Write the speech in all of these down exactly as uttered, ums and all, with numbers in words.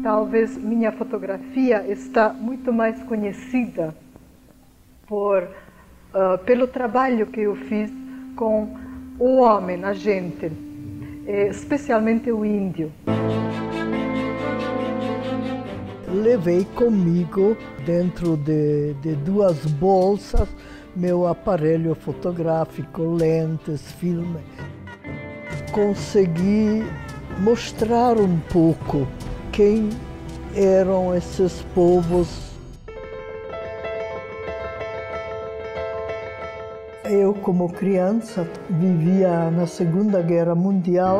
Talvez minha fotografia está muito mais conhecida por, uh, pelo trabalho que eu fiz com o homem, a gente, especialmente o índio. Levei comigo, dentro de, de duas bolsas, meu aparelho fotográfico, lentes, filme. Consegui mostrar um pouco quem eram esses povos. Eu, como criança, vivia na Segunda Guerra Mundial.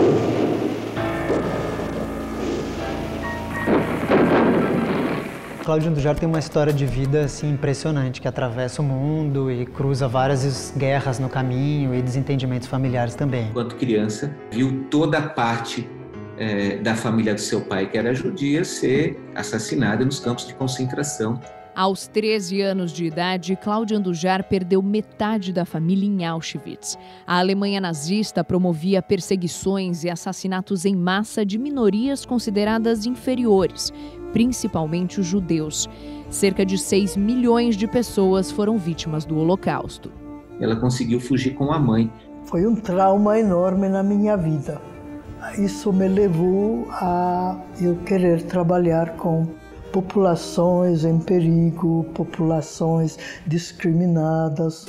Cláudia Andujar tem uma história de vida assim, impressionante, que atravessa o mundo e cruza várias guerras no caminho e desentendimentos familiares também. Enquanto criança, viu toda a parte é, da família do seu pai, que era judia, ser assassinada nos campos de concentração. Aos treze anos de idade, Cláudia Andujar perdeu metade da família em Auschwitz. A Alemanha nazista promovia perseguições e assassinatos em massa de minorias consideradas inferiores, principalmente os judeus. Cerca de seis milhões de pessoas foram vítimas do Holocausto. Ela conseguiu fugir com a mãe. Foi um trauma enorme na minha vida. Isso me levou a eu querer trabalhar com populações em perigo, populações discriminadas.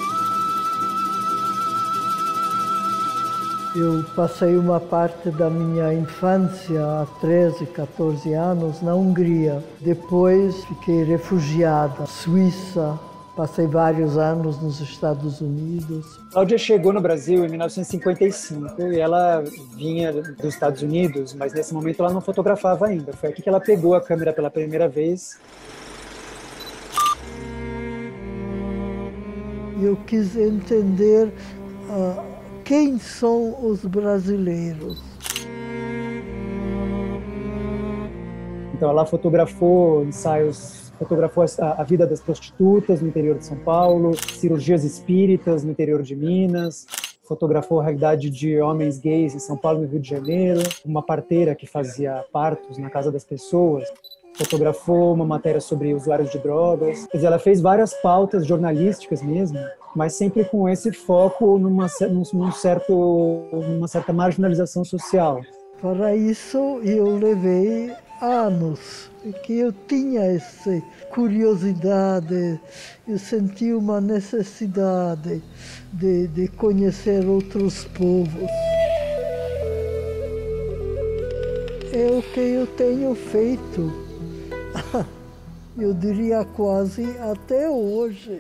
Eu passei uma parte da minha infância, há treze, quatorze anos, na Hungria. Depois fiquei refugiada na Suíça, passei vários anos nos Estados Unidos. Cláudia chegou no Brasil em mil novecentos e cinquenta e cinco e ela vinha dos Estados Unidos, mas nesse momento ela não fotografava ainda. Foi aqui que ela pegou a câmera pela primeira vez. Eu quis entender uh, quem são os brasileiros. Então ela fotografou ensaios, fotografou a, a vida das prostitutas no interior de São Paulo, cirurgias espíritas no interior de Minas, fotografou a realidade de homens gays em São Paulo e no Rio de Janeiro, uma parteira que fazia partos na casa das pessoas, fotografou uma matéria sobre usuários de drogas. Quer dizer, ela fez várias pautas jornalísticas mesmo, mas sempre com esse foco numa, num certo, numa certa marginalização social. Para isso eu levei anos, porque eu tinha essa curiosidade, eu senti uma necessidade de, de conhecer outros povos. É o que eu tenho feito, eu diria quase até hoje.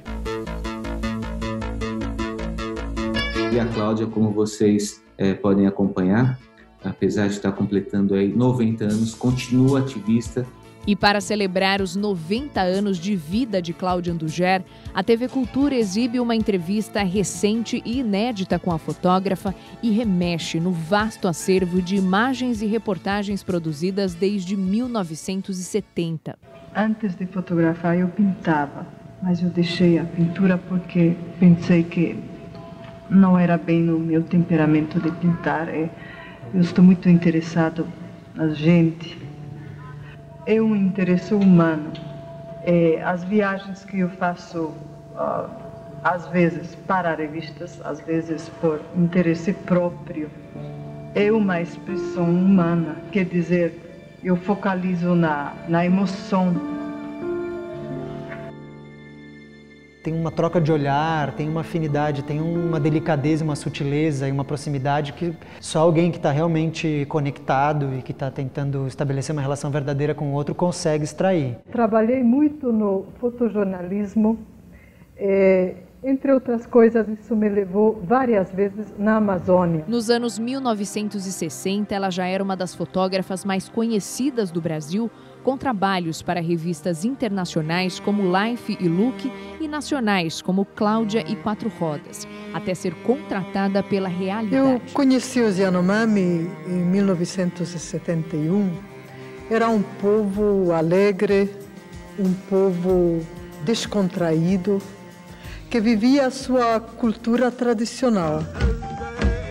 E a Cláudia, como vocês é, podem acompanhar, apesar de estar completando aí noventa anos, continua ativista. E para celebrar os noventa anos de vida de Cláudia Andujar, a T V Cultura exibe uma entrevista recente e inédita com a fotógrafa e remexe no vasto acervo de imagens e reportagens produzidas desde mil novecentos e setenta. Antes de fotografar, eu pintava, mas eu deixei a pintura porque pensei que não era bem no meu temperamento de pintar. Eu estou muito interessado na gente. É um interesse humano. É, as viagens que eu faço, uh, às vezes para revistas, às vezes por interesse próprio, é uma expressão humana. Quer dizer, eu focalizo na, na emoção. Tem uma troca de olhar, tem uma afinidade, tem uma delicadeza, uma sutileza e uma proximidade que só alguém que está realmente conectado e que está tentando estabelecer uma relação verdadeira com o outro consegue extrair. Trabalhei muito no fotojornalismo, é, entre outras coisas, isso me levou várias vezes na Amazônia. Nos anos mil novecentos e sessenta, ela já era uma das fotógrafas mais conhecidas do Brasil, com trabalhos para revistas internacionais como Life e Look e nacionais como Cláudia e Quatro Rodas, até ser contratada pela Realidade. Eu conheci os Yanomami em mil novecentos e setenta e um. Era um povo alegre, um povo descontraído, que vivia a sua cultura tradicional.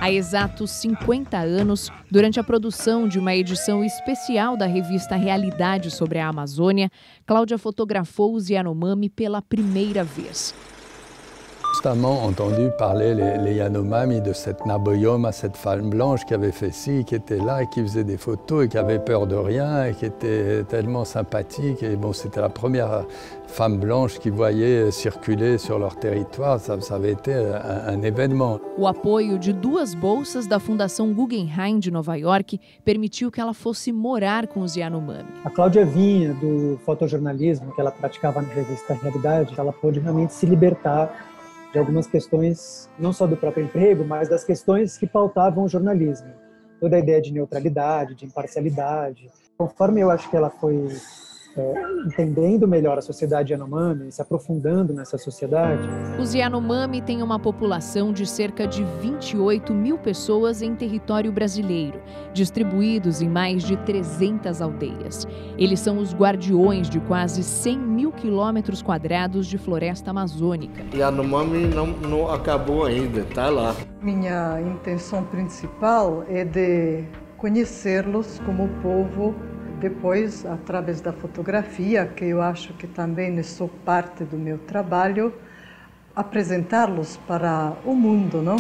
Há exatos cinquenta anos, durante a produção de uma edição especial da revista Realidade sobre a Amazônia, Cláudia fotografou os Yanomami pela primeira vez. Constamment entendu parler les, les Yanomami de cette Naboyoma, cette femme blanche qui avait fait ci, qui était là, et qui faisait des photos et qui avait peur de rien et qui était tellement sympathique. Et bon, c'était la première femme blanche qui voyait circuler sur leur territoire. Ça, ça avait été un, un événement. O apoio de duas bolsas da Fundação Guggenheim de Nova York permitiu que ela fosse morar com os Yanomami. A Cláudia vinha do fotojornalismo que ela praticava na revista Realidade. Ela pôde realmente se libertar de algumas questões, não só do próprio emprego, mas das questões que pautavam o jornalismo. Toda a ideia de neutralidade, de imparcialidade. Conforme eu acho que ela foi é, entendendo melhor a sociedade Yanomami, se aprofundando nessa sociedade. Os Yanomami têm uma população de cerca de vinte e oito mil pessoas em território brasileiro, distribuídos em mais de trezentas aldeias. Eles são os guardiões de quase cem mil quilômetros quadrados de floresta amazônica. Yanomami não, não acabou ainda, está lá. Minha intenção principal é de conhecê-los como povo, depois, através da fotografia, que eu acho que também é só parte do meu trabalho, apresentá-los para o mundo, não?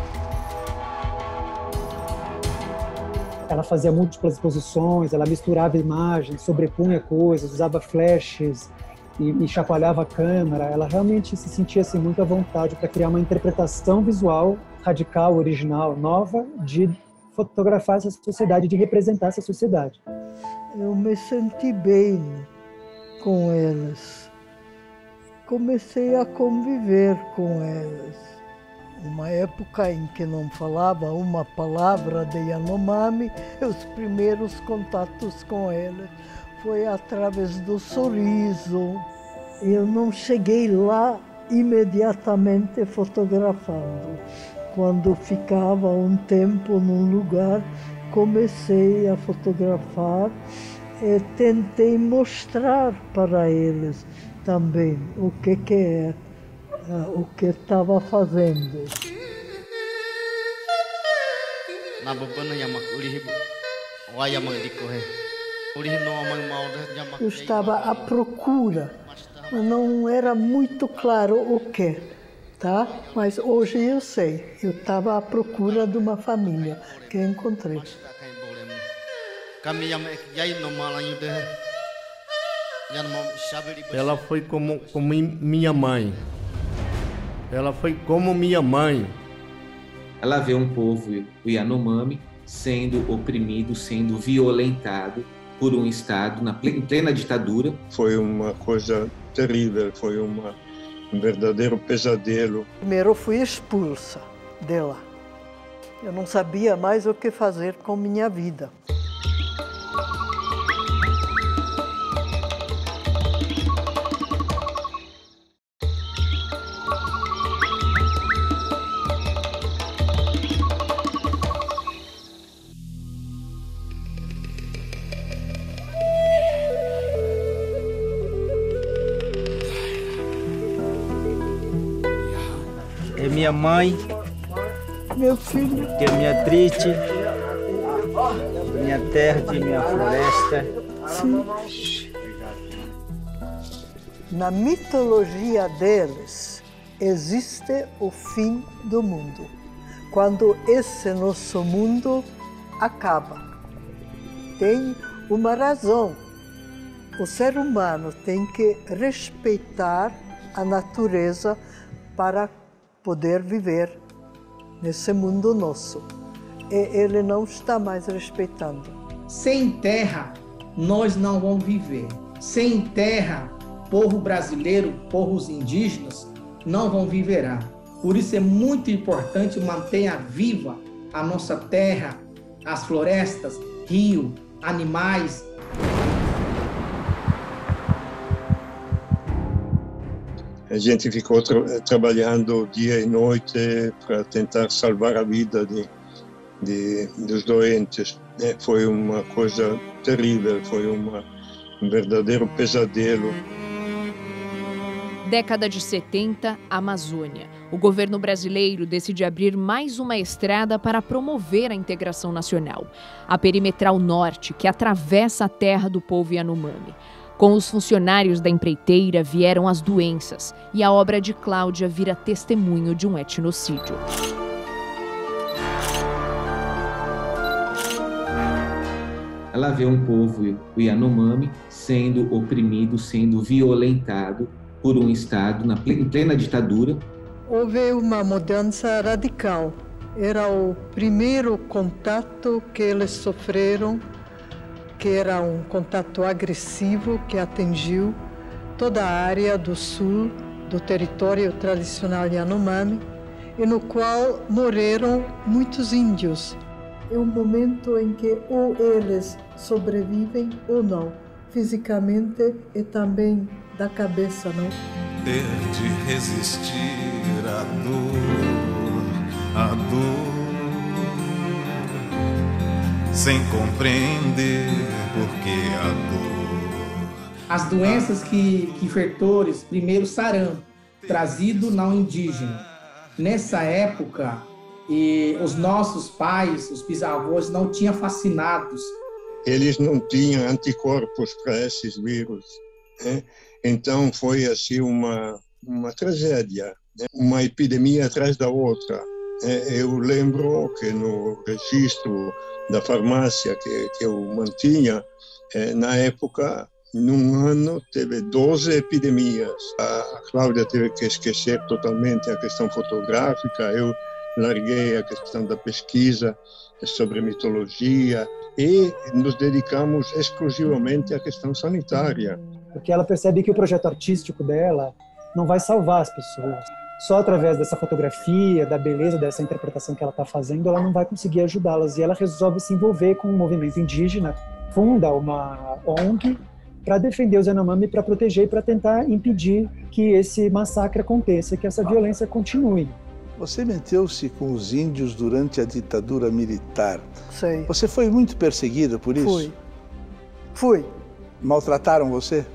Ela fazia múltiplas exposições, ela misturava imagens, sobrepunha coisas, usava flashes e, e chacoalhava a câmera. Ela realmente se sentia assim, muito à vontade para criar uma interpretação visual radical, original, nova, de fotografar essa sociedade, de representar essa sociedade. Eu me senti bem com elas. Comecei a conviver com elas. Uma época em que não falava uma palavra de Yanomami, os primeiros contatos com elas foi através do sorriso. Eu não cheguei lá imediatamente fotografando. Quando ficava um tempo num lugar, comecei a fotografar e tentei mostrar para eles também o que que é, o que estava fazendo. Eu estava à procura, mas não era muito claro o que, tá? Mas hoje eu sei, eu estava à procura de uma família que encontrei. Ela foi como, como minha mãe. Ela foi como minha mãe. Ela vê um povo, o Yanomami, sendo oprimido, sendo violentado por um Estado na plena, em plena ditadura. Foi uma coisa terrível, foi uma, um verdadeiro pesadelo. Primeiro fui expulsa de lá. Eu não sabia mais o que fazer com minha vida. É minha mãe, meu filho, que é minha triste, minha terra, de minha floresta. Sim. Na mitologia deles existe o fim do mundo, quando esse nosso mundo acaba. Tem uma razão. O ser humano tem que respeitar a natureza para poder viver nesse mundo nosso. E ele não está mais respeitando. Sem terra, nós não vamos viver. Sem terra, povo brasileiro, povos indígenas, não vão viverá. Por isso é muito importante manter viva a nossa terra, as florestas, rio, animais. A gente ficou tra trabalhando dia e noite para tentar salvar a vida de, de, dos doentes. É, foi uma coisa terrível, foi uma, um verdadeiro pesadelo. Década de setenta, Amazônia. O governo brasileiro decide abrir mais uma estrada para promover a integração nacional. A Perimetral Norte, que atravessa a terra do povo Yanomami. Com os funcionários da empreiteira vieram as doenças e a obra de Cláudia vira testemunho de um etnocídio. Ela vê um povo, o Yanomami, sendo oprimido, sendo violentado por um Estado na plena, em plena ditadura. Houve uma mudança radical. Era o primeiro contato que eles sofreram, que era um contato agressivo que atingiu toda a área do sul do território tradicional Yanomami e no qual morreram muitos índios. É um momento em que ou eles sobrevivem ou não, fisicamente e também da cabeça, não? Ter de resistir à dor, à dor, sem compreender por que a dor. As doenças que, que fertores, primeiro sarampo, trazido não indígena. Nessa época, e os nossos pais, os bisavós, não tinham vacinados. Eles não tinham anticorpos para esses vírus, né? Então foi assim uma, uma tragédia, né? Uma epidemia atrás da outra. Eu lembro que no registro da farmácia que, que eu mantinha, na época, num ano, teve doze epidemias. A Cláudia teve que esquecer totalmente a questão fotográfica, eu larguei a questão da pesquisa sobre mitologia e nos dedicamos exclusivamente à questão sanitária. Porque ela percebe que o projeto artístico dela não vai salvar as pessoas. Só através dessa fotografia, da beleza dessa interpretação que ela está fazendo, ela não vai conseguir ajudá-las. E ela resolve se envolver com um movimento indígena, funda uma O N G para defender os Yanomami, para proteger e para tentar impedir que esse massacre aconteça, que essa violência continue. Você meteu-se com os índios durante a ditadura militar. Sei. Você foi muito perseguida por isso? Fui. Fui. Maltrataram você?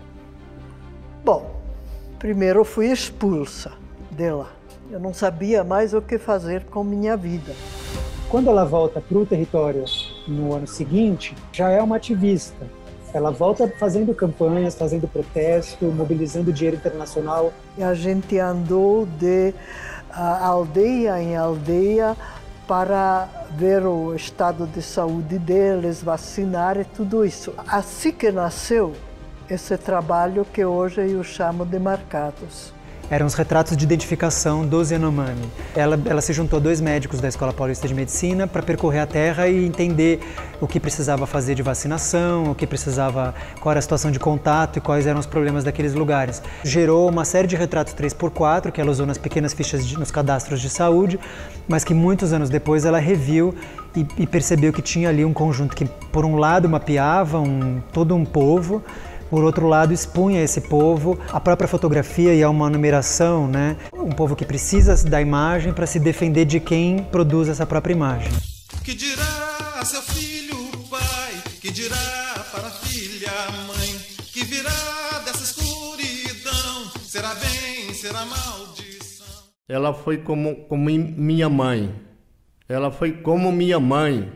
Bom, primeiro fui expulsa de lá. Eu não sabia mais o que fazer com minha vida. Quando ela volta para o território no ano seguinte, já é uma ativista. Ela volta fazendo campanhas, fazendo protesto, mobilizando dinheiro internacional. E a gente andou de a aldeia em aldeia para ver o estado de saúde deles, vacinar e tudo isso. Assim que nasceu esse trabalho que hoje eu chamo de marcados. Eram os retratos de identificação dos Yanomami. Ela, ela se juntou a dois médicos da Escola Paulista de Medicina para percorrer a terra e entender o que precisava fazer de vacinação, o que precisava, qual era a situação de contato e quais eram os problemas daqueles lugares. Gerou uma série de retratos três por quatro que ela usou nas pequenas fichas, de, nos cadastros de saúde, mas que muitos anos depois ela reviu e, e percebeu que tinha ali um conjunto que, por um lado, mapeava um, todo um povo, por outro lado, expunha esse povo, a própria fotografia e a uma numeração, né? Um povo que precisa da imagem para se defender de quem produz essa própria imagem. Que dirá seu filho, pai, que dirá para a filha, mãe, que virá dessa escuridão, será bem, será maldição. Ela foi como, como minha mãe, ela foi como minha mãe.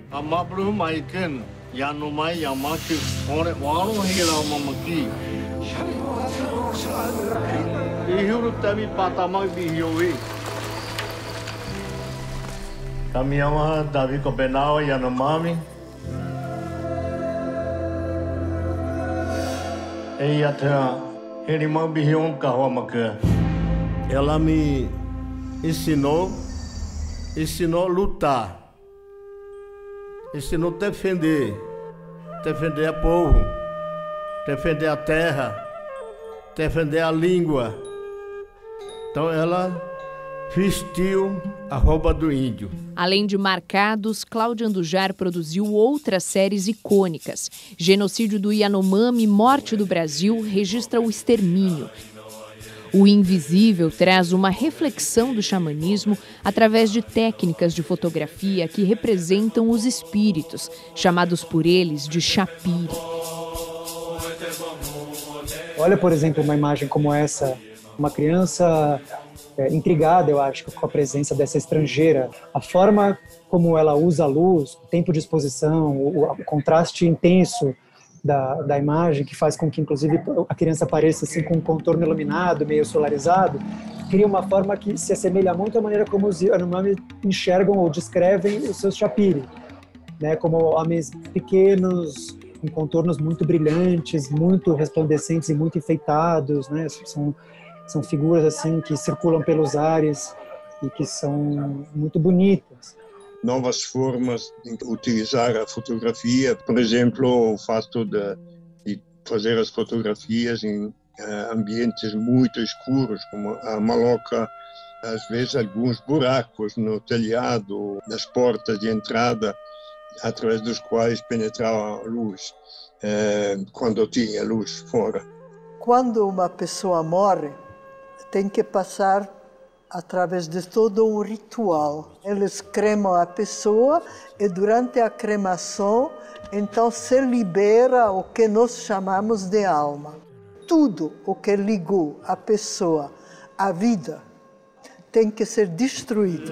Yanomai Yamaki, ore wano hira mamaki. Ihuru tami patamai bihioi. Kami ama Davi Copenau Yanomami. Ei até irmã bihion kahomaka. Ela me ensinou, ensinou a lutar. Ensinou a defender, defender o povo, defender a terra, defender a língua. Então ela vestiu a roupa do índio. Além de Marcados, Cláudia Andujar produziu outras séries icônicas. Genocídio do Yanomami, Morte do Brasil, registra o extermínio. O Invisível traz uma reflexão do xamanismo através de técnicas de fotografia que representam os espíritos, chamados por eles de Chapiri. Olha, por exemplo, uma imagem como essa Uma criança é, intrigada, eu acho, com a presença dessa estrangeira. A forma como ela usa a luz, o tempo de exposição, o, o contraste intenso da, da imagem, que faz com que, inclusive, a criança pareça assim, com um contorno iluminado, meio solarizado, cria uma forma que se assemelha muito à maneira como os Yanomami enxergam ou descrevem os seus chapiri, né? Como homens pequenos, com contornos muito brilhantes, muito resplandecentes e muito enfeitados, né? São, são figuras assim que circulam pelos ares e que são muito bonitas. Novas formas de utilizar a fotografia, por exemplo, o fato de, de fazer as fotografias em uh, ambientes muito escuros, como a maloca, às vezes alguns buracos no telhado, nas portas de entrada, através dos quais penetrava a luz, eh, quando tinha luz fora. Quando uma pessoa morre, tem que passar através de todo um ritual. Eles cremam a pessoa e durante a cremação, então se libera o que nós chamamos de alma. Tudo o que ligou a pessoa à vida tem que ser destruído.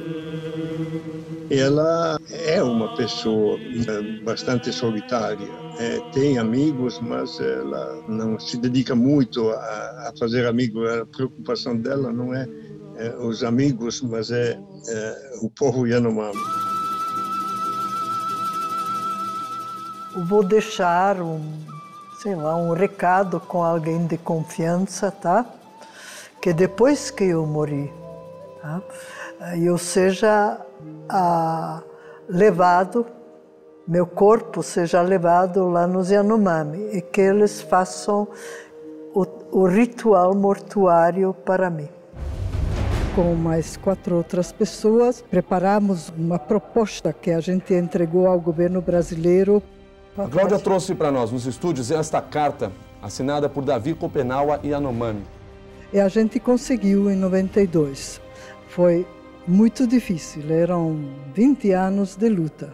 Ela é uma pessoa bastante solitária. É, tem amigos, mas ela não se dedica muito a, a fazer amigos. A preocupação dela não é, é os amigos, mas é, é o povo Yanomami. Vou deixar um, sei lá, um recado com alguém de confiança, tá? Que depois que eu morri, tá? Eu seja ah, levado, meu corpo seja levado lá nos Yanomami e que eles façam o, o ritual mortuário para mim. Com mais quatro outras pessoas, preparamos uma proposta que a gente entregou ao governo brasileiro. A Cláudia trouxe para nós, nos estúdios, esta carta assinada por Davi Copenaua Yanomami. E a gente conseguiu em noventa e dois. Foi muito difícil, eram vinte anos de luta.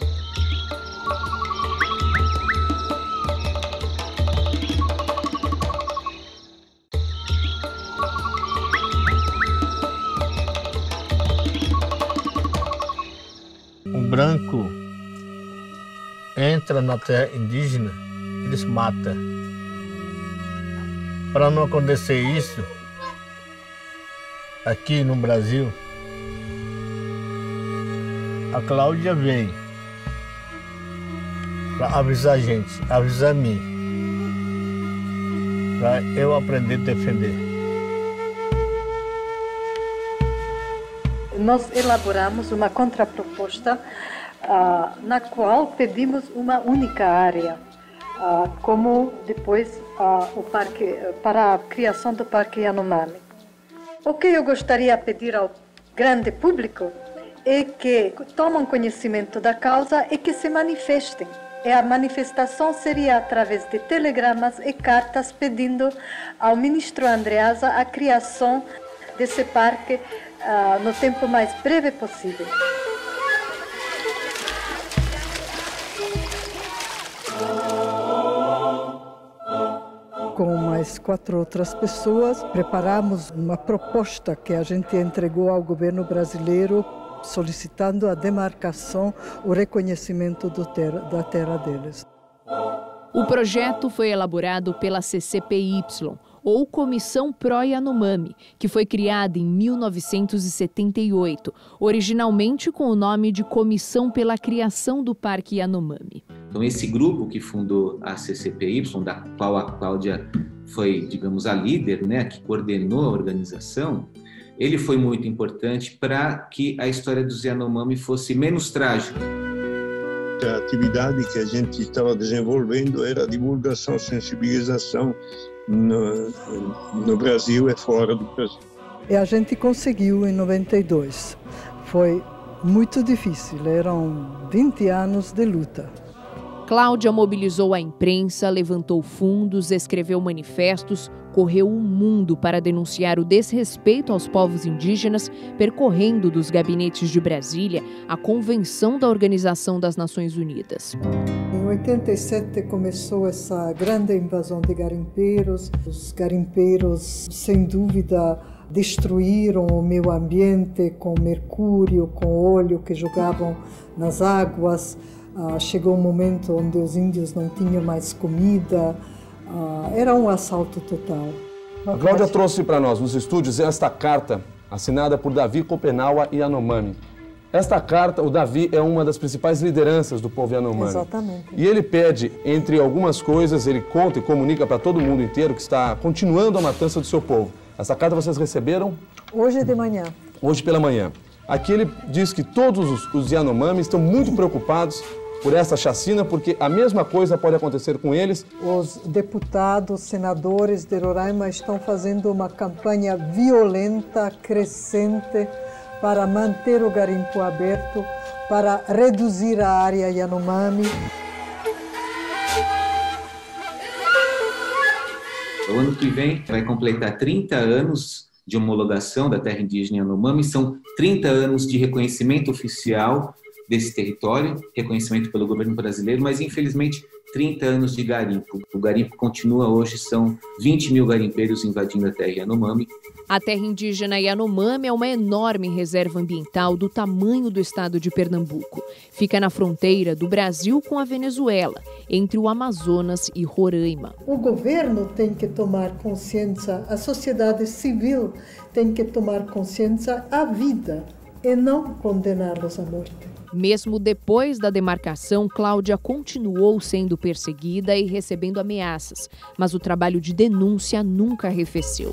Um branco entra na terra indígena, eles matam. Para não acontecer isso, aqui no Brasil, a Cláudia vem para avisar a gente, avisar a mim, para eu aprender a defender. Nós elaboramos uma contraproposta uh, na qual pedimos uma única área, uh, como depois uh, o parque, para a criação do Parque Yanomami. O que eu gostaria de pedir ao grande público é que tomem conhecimento da causa e que se manifestem. E a manifestação seria através de telegramas e cartas pedindo ao ministro Andreasa a criação desse parque uh, no tempo mais breve possível. Com mais quatro outras pessoas, preparamos uma proposta que a gente entregou ao governo brasileiro, solicitando a demarcação, o reconhecimento do terra, da terra deles. O projeto foi elaborado pela C C P Y, ou Comissão Pró-Yanomami, que foi criada em mil novecentos e setenta e oito, originalmente com o nome de Comissão pela Criação do Parque Yanomami. Então, esse grupo que fundou a C C P Y, da qual a Cláudia foi, digamos, a líder, né, que coordenou a organização, ele foi muito importante para que a história dos Yanomami fosse menos trágica. A atividade que a gente estava desenvolvendo era a divulgação, sensibilização no, no Brasil e fora do Brasil. E a gente conseguiu em noventa e dois. Foi muito difícil, eram vinte anos de luta. Cláudia mobilizou a imprensa, levantou fundos, escreveu manifestos, correu o mundo para denunciar o desrespeito aos povos indígenas, percorrendo dos gabinetes de Brasília a Convenção da Organização das Nações Unidas. Em oitenta e sete começou essa grande invasão de garimpeiros. Os garimpeiros, sem dúvida, destruíram o meio ambiente com mercúrio, com óleo que jogavam nas águas. Uh, chegou um momento onde os índios não tinham mais comida. Uh, era um assalto total. A Cláudia trouxe para nós, nos estúdios, esta carta assinada por Davi Copenaua Yanomami. Esta carta, o Davi é uma das principais lideranças do povo Yanomami. Exatamente. E ele pede, entre algumas coisas, ele conta e comunica para todo mundo inteiro que está continuando a matança do seu povo. Essa carta vocês receberam? Hoje de manhã. Hoje pela manhã. Aqui ele diz que todos os, os Yanomami estão muito preocupados por essa chacina, porque a mesma coisa pode acontecer com eles. Os deputados, senadores de Roraima estão fazendo uma campanha violenta, crescente, para manter o garimpo aberto, para reduzir a área Yanomami. O ano que vem vai completar trinta anos de homologação da terra indígena Yanomami, são trinta anos de reconhecimento oficial desse território, reconhecimento pelo governo brasileiro, mas infelizmente trinta anos de garimpo. O garimpo continua hoje, são vinte mil garimpeiros invadindo a terra Yanomami. A terra indígena Yanomami é uma enorme reserva ambiental do tamanho do estado de Pernambuco. Fica na fronteira do Brasil com a Venezuela, entre o Amazonas e Roraima. O governo tem que tomar consciência, a sociedade civil tem que tomar consciência à vida e não condená-los à morte. Mesmo depois da demarcação, Cláudia continuou sendo perseguida e recebendo ameaças, mas o trabalho de denúncia nunca arrefeceu.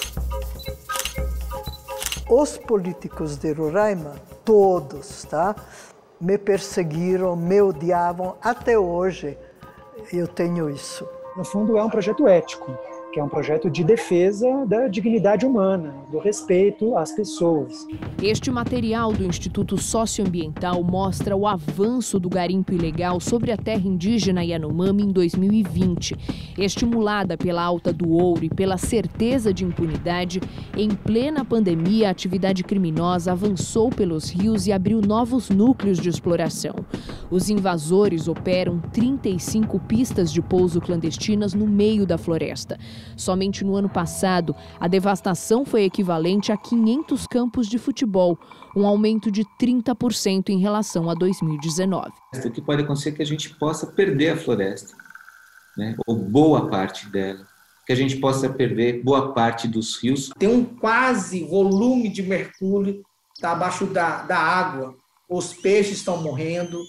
Os políticos de Roraima, todos, tá, me perseguiram, me odiavam, até hoje eu tenho isso. No fundo, é um projeto ético, que é um projeto de defesa da dignidade humana, do respeito às pessoas. Este material do Instituto Socioambiental mostra o avanço do garimpo ilegal sobre a terra indígena Yanomami em dois mil e vinte. Estimulada pela alta do ouro e pela certeza de impunidade, em plena pandemia, a atividade criminosa avançou pelos rios e abriu novos núcleos de exploração. Os invasores operam trinta e cinco pistas de pouso clandestinas no meio da floresta. Somente no ano passado, a devastação foi equivalente a quinhentos campos de futebol, um aumento de trinta por cento em relação a dois mil e dezenove. O que pode acontecer é que a gente possa perder a floresta, né? Ou boa parte dela, que a gente possa perder boa parte dos rios. Tem um quase volume de mercúrio, está abaixo da, da água, os peixes estão morrendo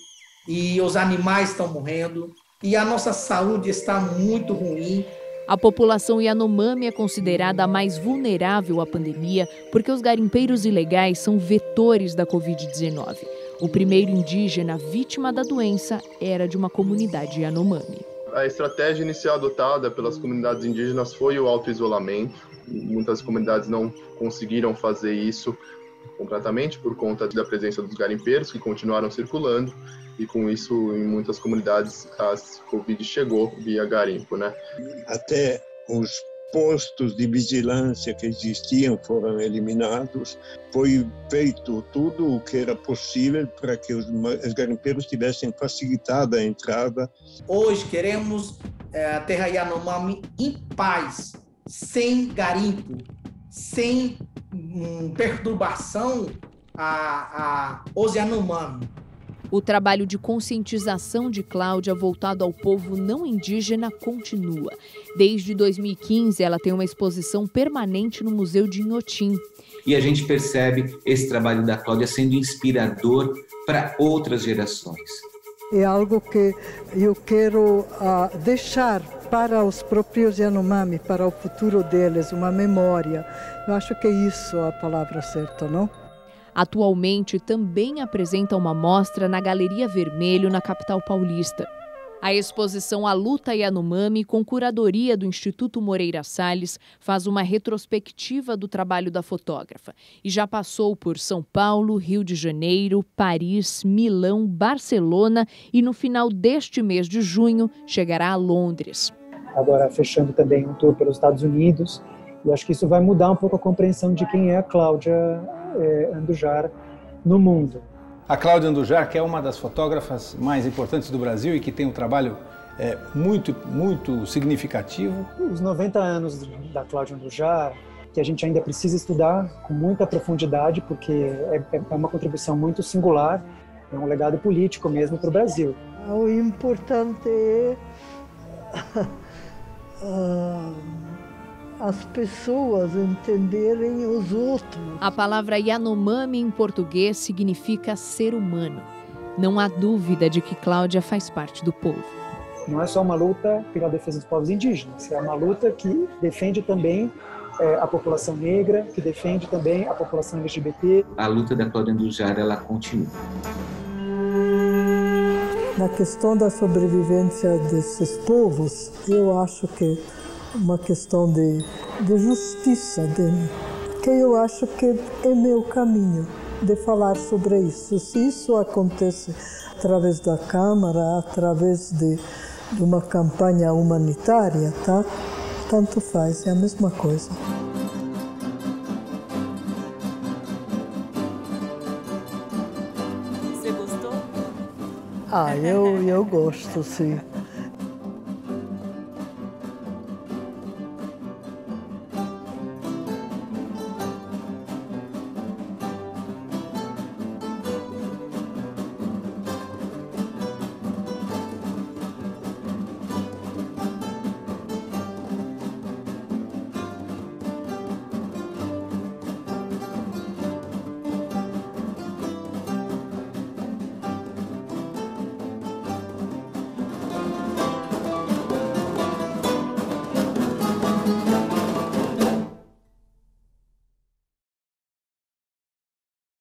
e os animais estão morrendo e a nossa saúde está muito ruim. A população Yanomami é considerada a mais vulnerável à pandemia porque os garimpeiros ilegais são vetores da covid dezenove. O primeiro indígena vítima da doença era de uma comunidade Yanomami. A estratégia inicial adotada pelas comunidades indígenas foi o auto-isolamento. Muitas comunidades não conseguiram fazer isso completamente por conta da presença dos garimpeiros que continuaram circulando. E com isso, em muitas comunidades, a Covid chegou via garimpo, né? Até os postos de vigilância que existiam foram eliminados. Foi feito tudo o que era possível para que os, os garimpeiros tivessem facilitado a entrada. Hoje queremos é, a terra Yanomami em paz, sem garimpo, sem hum, perturbação a, a, os Yanomami. O trabalho de conscientização de Cláudia voltado ao povo não indígena continua. Desde dois mil e quinze, ela tem uma exposição permanente no Museu de Inhotim. E a gente percebe esse trabalho da Cláudia sendo inspirador para outras gerações. É algo que eu quero uh, deixar para os próprios Yanomami, para o futuro deles, uma memória. Eu acho que é isso a palavra certa, não? Atualmente também apresenta uma mostra na Galeria Vermelho, na capital paulista. A exposição A Luta Yanomami, com curadoria do Instituto Moreira Salles, faz uma retrospectiva do trabalho da fotógrafa e já passou por São Paulo, Rio de Janeiro, Paris, Milão, Barcelona e no final deste mês de junho chegará a Londres. Agora fechando também um tour pelos Estados Unidos, e acho que isso vai mudar um pouco a compreensão de quem é a Cláudia é, Andujar no mundo. A Cláudia Andujar, que é uma das fotógrafas mais importantes do Brasil e que tem um trabalho é, muito, muito significativo. Os noventa anos da Cláudia Andujar, que a gente ainda precisa estudar com muita profundidade, porque é, é uma contribuição muito singular, é um legado político mesmo para o Brasil. O importante é uh, as pessoas entenderem os outros. A palavra Yanomami em português significa ser humano. Não há dúvida de que Cláudia faz parte do povo. Não é só uma luta pela defesa dos povos indígenas, é uma luta que defende também é, a população negra, que defende também a população L G B T. A luta da Cláudia Andujar, ela continua. Na questão da sobrevivência desses povos, eu acho que uma questão de, de justiça, de, que eu acho que é meu caminho de falar sobre isso. Se isso acontece através da Câmara, através de, de uma campanha humanitária, tá? Tanto faz, é a mesma coisa. Você gostou? Ah, eu, eu gosto, sim.